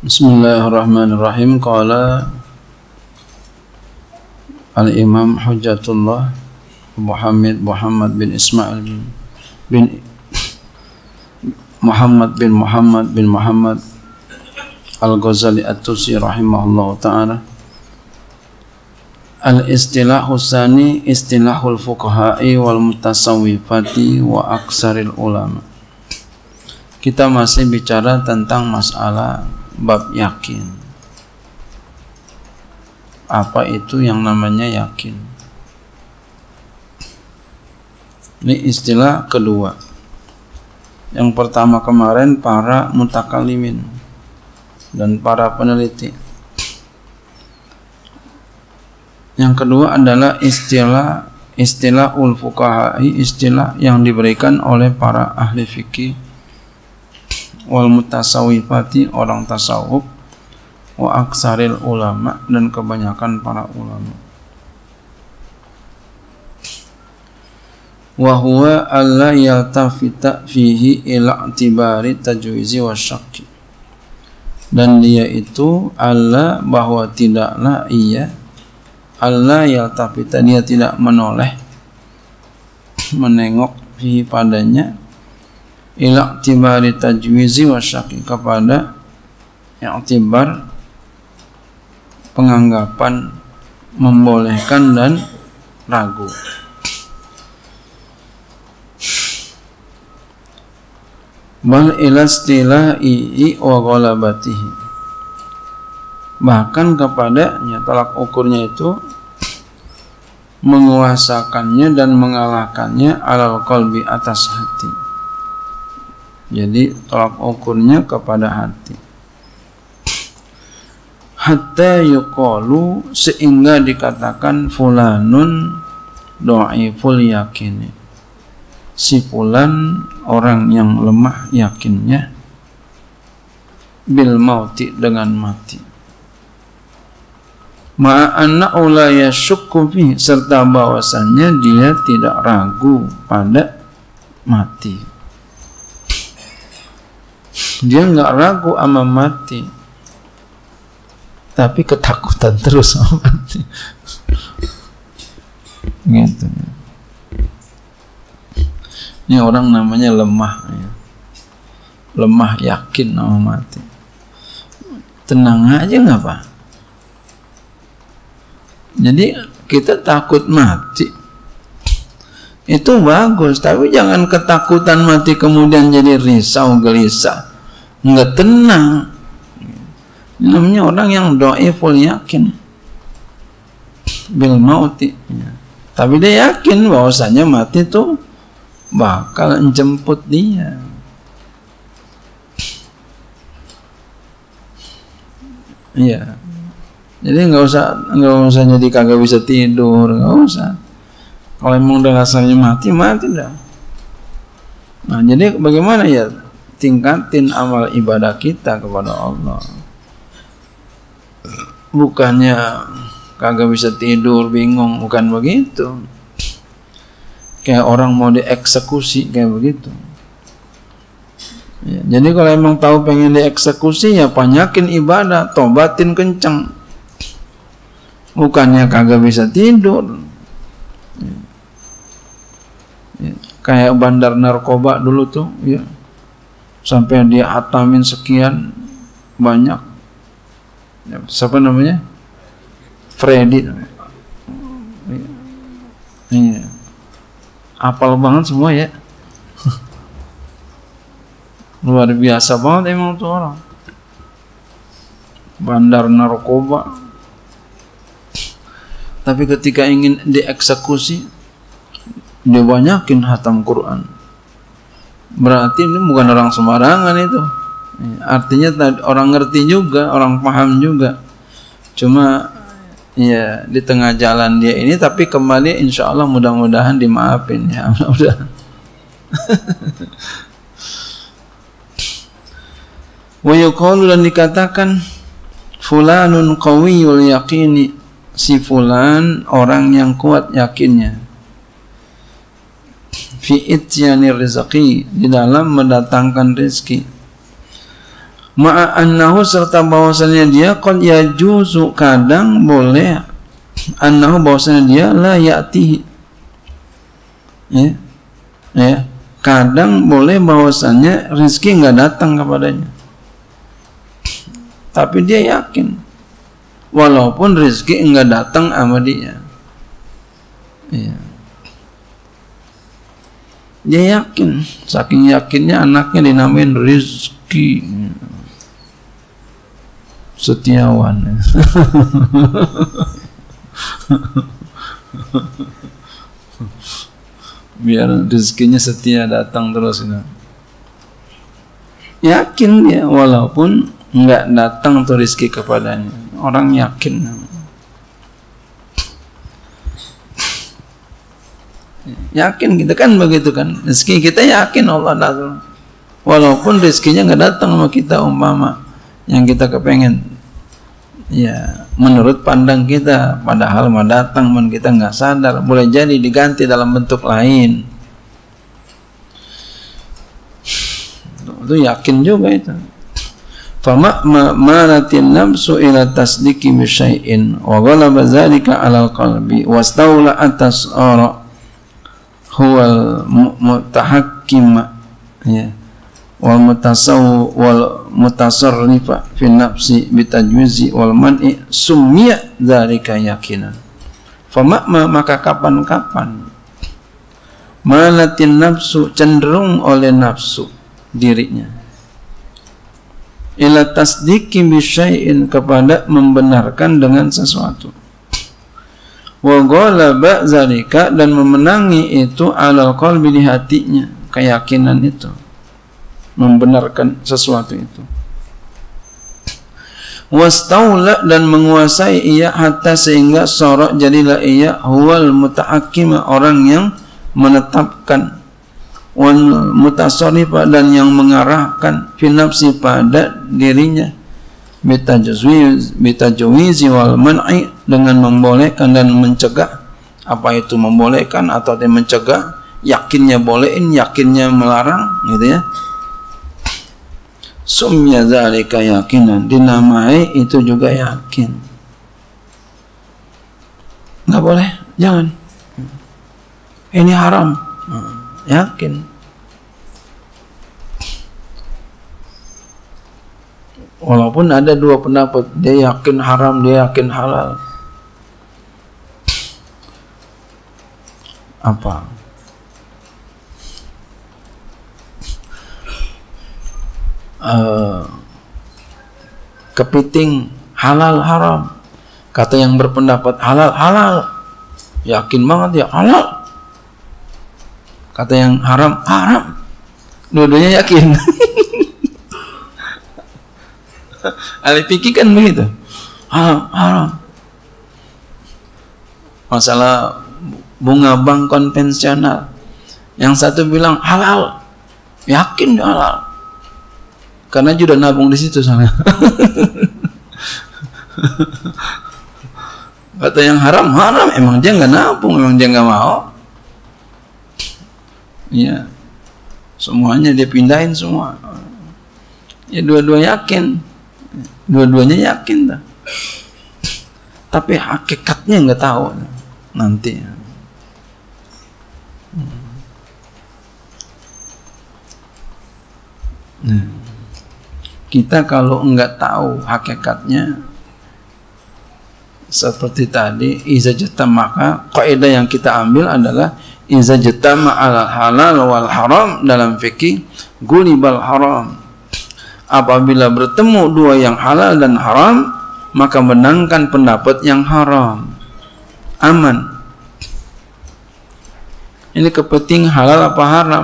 Bismillahirrahmanirrahim. Qala Al-Imam Hujjatullah Muhammad bin Ismail bin Muhammad Al-Ghazali At-Tusi rahimahullah ta'ala. Al-istilahu tsani istilahul fuqaha'i wal mutasawwifati wa aksaril ulama. Kita masih bicara tentang masalah bab yakin. Apa itu yang namanya yakin? Ini istilah kedua. Yang pertama kemarin para mutakallimin dan para peneliti. Yang kedua adalah istilahul fuqaha'i, istilah yang diberikan oleh para ahli fikih, wal mutasawwifati, orang tasawuf, wa aksaril ulama, dan kebanyakan para ulama. Wa huwa alla yaltafita fihi ila i'tibari tajwizi wa syakki. Dan dia itu alla, bahwa tidaklah ia, alla yaltafita, dia tidak menoleh, menengok fihi padanya, ila i'tibari tajwizi wa syakki, kepada i'tibar, penganggapan membolehkan dan ragu. Bal ila istilahi wa ghalabatihi, bahkan kepadanya tolak ukurnya itu menguasakannya dan mengalahkannya alal qalbi, atas hati. Jadi tolak ukurnya kepada hati. Hatta yuqalu, sehingga dikatakan fulanun dhaiful yakini, si fulan orang yang lemah yakinnya, bil mauti, dengan mati. Ma'anna la yashukku fi, serta bahwasannya dia tidak ragu pada mati. Dia enggak ragu sama mati, tapi ketakutan terus sama mati. Gitu. Ini orang namanya lemah, ya. Lemah yakin sama mati. Tenang aja nggak Pak? Jadi kita takut mati itu bagus, tapi jangan ketakutan mati kemudian jadi risau gelisah, nggak tenang. Ini namanya orang yang dhaiful yakin bil mauti, ya. Tapi dia yakin bahwasanya mati itu bakal jemput dia. Iya. Jadi nggak usah jadi kagak bisa tidur, nggak usah. Kalau emang udah rasanya mati dah. Nah, jadi bagaimana ya? Tingkatin amal ibadah kita kepada Allah. Bukannya kagak bisa tidur, bingung, bukan begitu. Kayak orang mau dieksekusi kayak begitu. Ya, jadi kalau emang tahu pengen dieksekusi, ya banyakin ibadah, tobatin kenceng. Bukannya kagak bisa tidur. Ya, kayak bandar narkoba dulu tuh, ya. Sampai dia atamin sekian banyak. Ya, siapa namanya? Freddy. Iya. Apal banget semua ya. Luar biasa banget emang tuh orang. Bandar narkoba. Tapi ketika ingin dieksekusi, dia banyakin hatam Quran. Berarti ini bukan orang sembarangan itu. Artinya orang ngerti juga, orang paham juga. Cuma ya di tengah jalan dia ini, tapi kembali insya Allah mudah-mudahan dimaafin ya. Mudah-mudahan. Wa yuqalu, dan dikatakan fulanun qawiyul yaqini, si fulan orang yang kuat yakinnya, fi ityanir rizqi, di dalam mendatangkan rezeki, Ma'annahu serta bahwasannya dia qad yajuzu kadang boleh annahu bahwasannya dia la ya'tihi ya kadang boleh bahwasannya rezeki enggak datang kepadanya tapi dia yakin walaupun rezeki enggak datang sama dia ya. Dia yakin saking yakinnya anaknya dinamain Rizki Setiawan biar rezekinya setia datang terus ya. Yakin dia walaupun enggak datang tuh rezeki kepadanya orang yakin kita kan begitu kan rezeki kita yakin Allah datang walaupun rezekinya enggak datang sama kita umpama yang kita kepengen ya menurut pandang kita padahal mah datang men kita nggak sadar boleh jadi diganti dalam bentuk lain itu yakin juga itu fama maratin nafsu ila tasdiki bi syai'in wa ghalaba dzalika 'ala qalbi wastawla atas ara huwal mutahakkim ya wal mutasarrifa fi nafsi bitajwizi wal man'i summiya dzalika yakinan fama maka kapan-kapan malatin nafsu cenderung oleh nafsu dirinya ila tasdiki bi syai'in kepada membenarkan dengan sesuatu wa ghalaba dzalika dan memenangi itu alal qalbi di hatinya keyakinan itu membenarkan sesuatu itu wastaula dan menguasai ia hatta sehingga sorok jadilah ia huwal mutahakkim orang yang menetapkan wal mutasarrifa dan yang mengarahkan fi nafsi pada dirinya bitajwiz wal man'i dengan membolehkan dan mencegah apa itu membolehkan atau mencegah yakinnya bolehin yakinnya melarang gitu ya sumya dzalika yakinan dinamai itu juga yakin nggak boleh jangan ini haram yakin walaupun ada dua pendapat dia yakin haram dia yakin halal apa kepiting halal haram kata yang berpendapat halal yakin banget ya halal kata yang haram dua-duanya yakin ahli fikih kan begitu haram masalah bunga bank konvensional yang satu bilang halal yakin halal karena juga nabung di situ sana. Kata yang haram, emang dia nggak nabung, emang dia nggak mau. Ya, semuanya dia pindahin semua. Ya dua-duanya yakin dah. Tapi hakikatnya nggak tahu nanti. Kita kalau enggak tahu hakikatnya seperti tadi iza jatama maka kaidah yang kita ambil adalah iza jatama al halal wal haram dalam fikih gulibal haram apabila bertemu dua yang halal dan haram maka menangkan pendapat yang haram aman ini kepenting halal apa haram.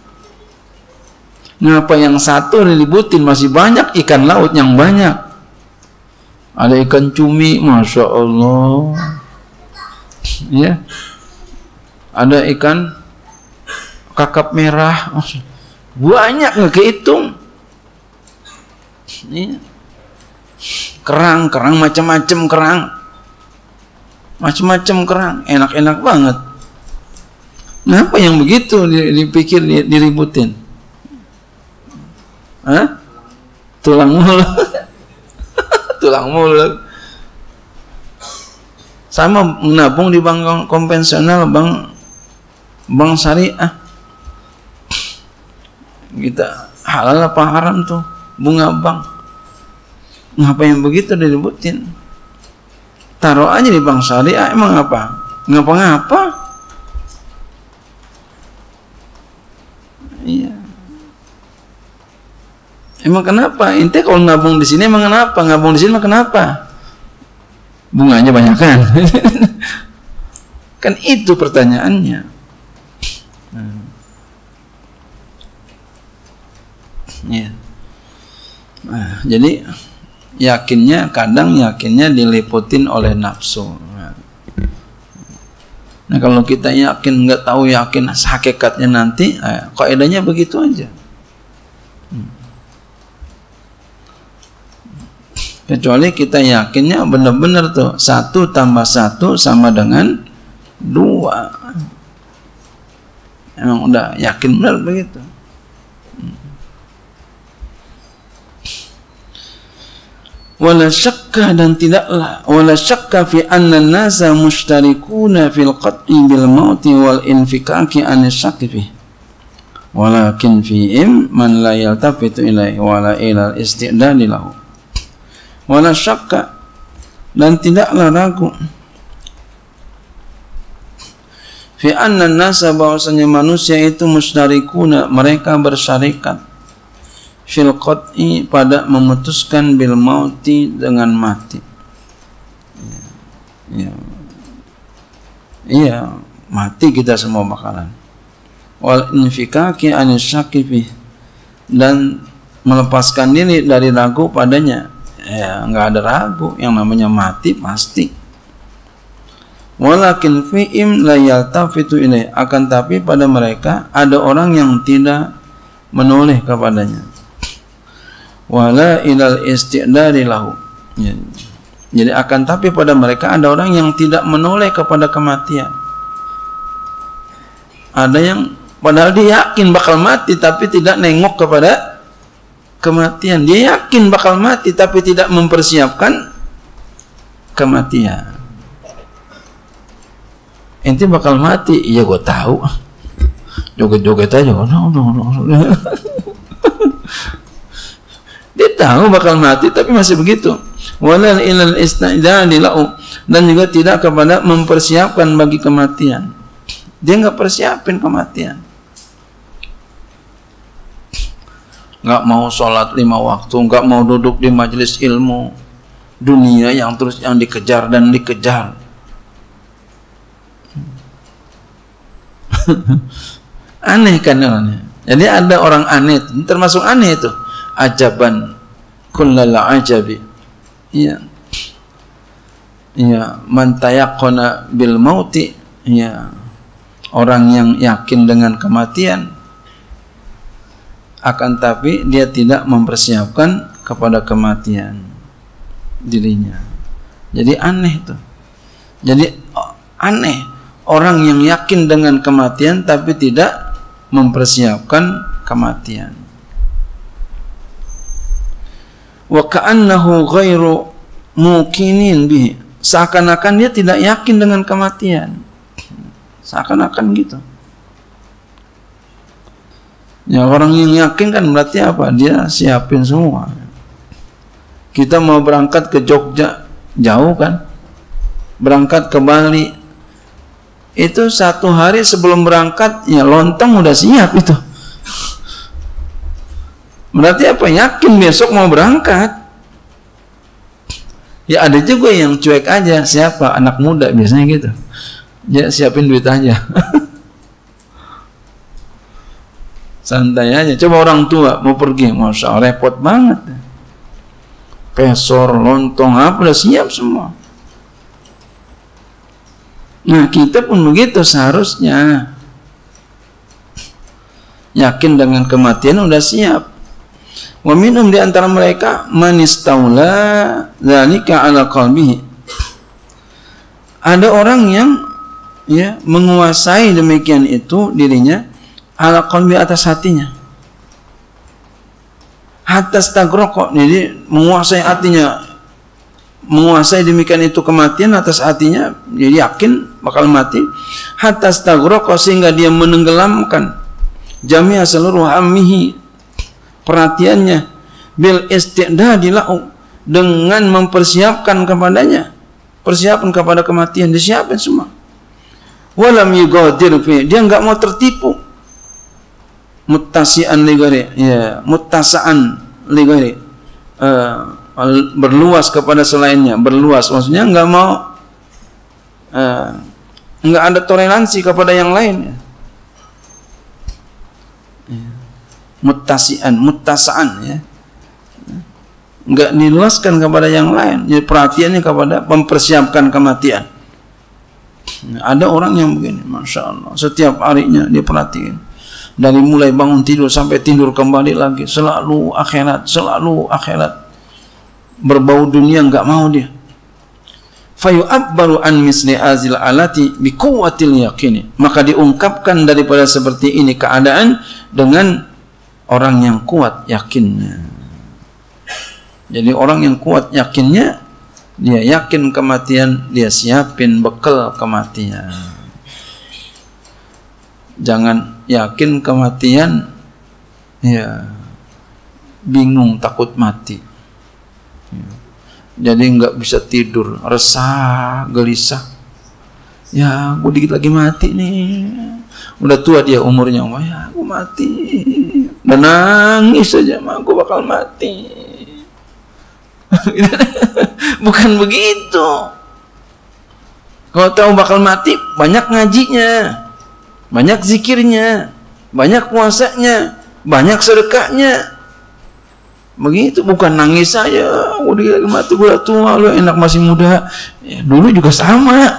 Ngapa yang satu dilibutin masih banyak ikan laut yang banyak. Ada ikan cumi, masya Allah. Ya, ada ikan kakap merah, banyak nggak kehitung. Ya. Kerang macam-macam kerang, enak-enak banget. Ngapa yang begitu dipikir diributin? tulang mulut. Tulang mulut. Sama menabung di bank konvensional, bank syariah. Kita halal apa haram tuh bunga bank? Ngapain begitu diributin? Taruh aja di bank syariah, emang apa? Ngapa-ngapa? Iya. Emang kenapa? Ente kalau ngabung di sini emang kenapa? Ngabung di sini emang kenapa? Bunganya banyak kan? Kan itu pertanyaannya. Ya. Nah, jadi kadang yakinnya diliputin oleh nafsu. Nah, kalau kita yakin nggak tahu yakin hakikatnya nanti, kaidahnya begitu aja. Kecuali kita yakinnya benar-benar tuh 1 tambah 1 sama dengan 2. Emang udah yakin benar begitu. Wala syakka dan tidaklah wala syakka fi anna an-nasa mushtarikuna fil qat'i bil mauti wal infikaki an syakki walakin fi'im man la yaltafitu ilaihi wala ila al-istidad lahu. Wala syakka dan tidaklah ragu fi anna an-nasa bahwasanya manusia itu mustarikuna, mereka bersyarikat fil qat'i pada memutuskan bil mauti dengan mati. Iya, mati kita semua bakalan. Wal infikaki an syakki dan melepaskan diri dari ragu padanya. Ya, enggak ada ragu, yang namanya mati pasti. Walakin fi'im la yaltafitu ilaih, akan tapi pada mereka ada orang yang tidak menoleh kepadanya. Wala ilal istidari lahu. Jadi akan tapi pada mereka ada orang yang tidak menoleh kepada kematian. Ada yang padahal dia yakin bakal mati tapi tidak nengok kepada kematian. Dia yakin bakal mati tapi tidak mempersiapkan kematian. Ente bakal mati, iya gue tahu. Joget-joget aja. No. Dia tahu bakal mati tapi masih begitu. Walal ilal istidadi lahu, dan juga tidak kepada mempersiapkan bagi kematian. Dia enggak persiapin kematian. Enggak mau sholat 5 waktu, enggak mau duduk di majelis ilmu. Dunia yang terus yang dikejar dan dikejar. Aneh kan orangnya. Jadi ada orang aneh, termasuk aneh itu. Ajaban kullal ajabi. Iya. Iya, man tayaqqana bil mauti. Iya. Orang yang yakin dengan kematian, akan tapi dia tidak mempersiapkan kepada kematian dirinya. Jadi aneh itu. Jadi aneh orang yang yakin dengan kematian tapi tidak mempersiapkan kematian. Wa ka'annahu ghairu mukinin bihi, seakan-akan dia tidak yakin dengan kematian, seakan-akan gitu. Ya, orang yang yakin kan berarti apa? Dia siapin semua. Kita mau berangkat ke Jogja, jauh kan? Berangkat ke Bali, itu 1 hari sebelum berangkat ya lontong udah siap itu. Berarti apa? Yakin besok mau berangkat. Ya ada juga yang cuek aja. Siapa? Anak muda biasanya gitu. Ya siapin duit aja. Santai aja. Coba orang tua mau pergi, Masya Allah, repot banget. Pesor, lontong, apa udah siap semua. Nah kita pun begitu seharusnya. Yakin dengan kematian udah siap. Wa minhum, di antara mereka man istaula dzalika ala qalbihi. Ada orang yang ya menguasai demikian itu dirinya ala qalbi, atas hatinya. hatta stagroko, jadi menguasai hatinya, menguasai demikian itu kematian atas hatinya, jadi yakin bakal mati. Hatta stagroko, sehingga dia menenggelamkan jami'a seluruh hammihi, perhatiannya, bil istidadi lahu, dengan mempersiapkan kepadanya, persiapan kepada kematian, disiapin semua. Walam yugadir fi, dia enggak mau tertipu. Muttasi'an ligari, ya, muttasa'an ligari, berluas kepada selainnya, berluas maksudnya enggak mau, enggak ada toleransi kepada yang lain. Muttasi'an, muttasa'an, ya, enggak diluaskan kepada yang lain, jadi perhatiannya kepada mempersiapkan kematian. Ada orang yang begini, masya Allah, setiap harinya dia perhatiin, dari mulai bangun tidur sampai tidur kembali lagi, selalu akhirat, selalu akhirat, berbau dunia enggak mau dia. Fayu'abbaru an misli azil alati bi quwwatil yaqini, maka diungkapkan daripada seperti ini keadaan dengan orang yang kuat yakinnya. Jadi orang yang kuat yakinnya, dia yakin kematian, dia siapin bekal kematian. Jangan yakin kematian, ya bingung, takut mati, jadi nggak bisa tidur, resah, gelisah. Ya, aku dikit lagi mati nih. Udah tua dia umurnya, ya aku mati. Dan nangis saja, aku bakal mati. Bukan begitu. Kalau tahu bakal mati, banyak ngajinya, banyak zikirnya, banyak puasanya, banyak sedekahnya. Begitu, bukan nangis saja. Udah mati, udah tua, lu enak masih muda. Ya, dulu juga sama.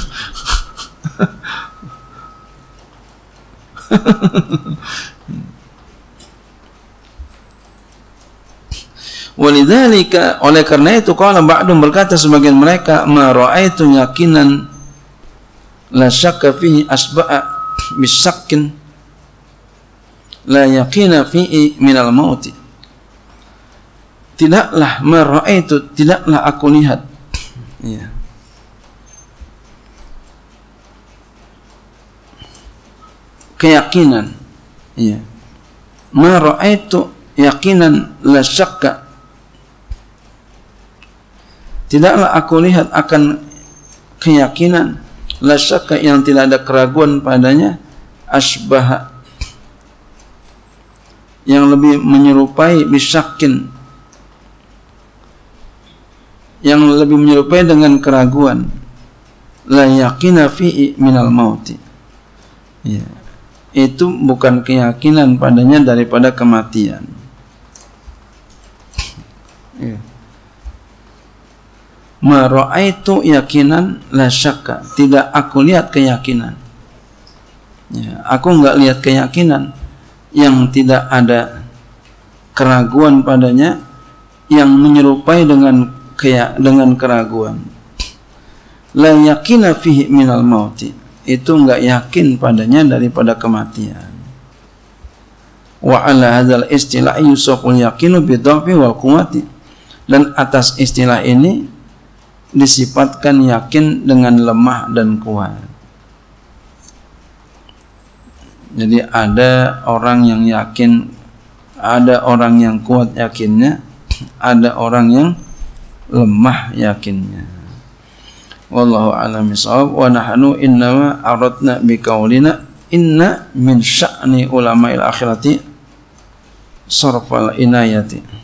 Walidzalika, oleh karena itu, qala ba'dum, berkata sebagian mereka, ma ra'aitu yakinan la syakka fihi asba'a bisakkin la yaqina fihi minal mauti. Tidaklah ma ra'aitu, tidaklah aku lihat, ya, keyakinan, ya, ma ra'aitu yakinan la syakka, tidaklah aku lihat akan keyakinan, la syakka, yang tidak ada keraguan padanya, asbah, yang lebih menyerupai, bisyakin, yang lebih menyerupai dengan keraguan, la yaqina fi'i minal mauti, ya, itu bukan keyakinan padanya daripada kematian, ya. Ma ra'aitu yakinan la syakka, tidak aku lihat keyakinan, ya, aku enggak lihat keyakinan yang tidak ada keraguan padanya, yang menyerupai dengan keraguan. La yaqina fihi minal mauti, itu enggak yakin padanya daripada kematian. Wa ala hadzal istilah yusaqul yaqinu bidhafi wal quwwati, dan atas istilah ini disifatkan yakin dengan lemah dan kuat. Jadi ada orang yang yakin, ada orang yang kuat yakinnya, ada orang yang lemah yakinnya. Wallahu a'lam bishawab. Wa nahnu innama aradna biqaulina inna min sya'ni ulama'il akhirati sarfal inayati.